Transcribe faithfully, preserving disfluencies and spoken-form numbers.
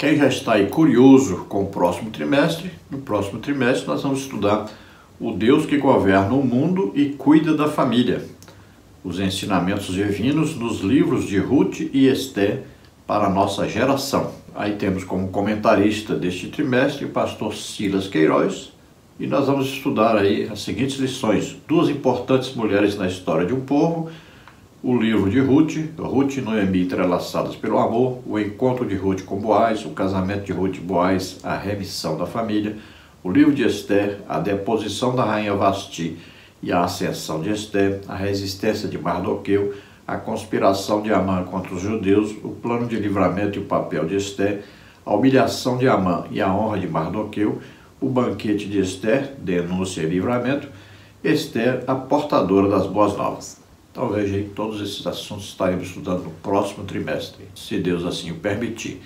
Quem já está aí curioso com o próximo trimestre, no próximo trimestre nós vamos estudar o Deus que governa o mundo e cuida da família. Os ensinamentos divinos nos livros de Ruth e Esther para a nossa geração. Aí temos como comentarista deste trimestre o pastor Silas Queiroz e nós vamos estudar aí as seguintes lições. Duas importantes mulheres na história de um povo, o livro de Ruth, Ruth e Noemi entrelaçadas pelo amor, o encontro de Ruth com Boaz, o casamento de Ruth e Boaz, a remissão da família, o livro de Esther, a deposição da rainha Vasti e a ascensão de Esther, a resistência de Mardoqueu, a conspiração de Amã contra os judeus, o plano de livramento e o papel de Esther, a humilhação de Amã e a honra de Mardoqueu, o banquete de Esther, denúncia e livramento, Esther, a portadora das boas novas. Então veja aí, todos esses assuntos estaremos estudando no próximo trimestre, se Deus assim o permitir.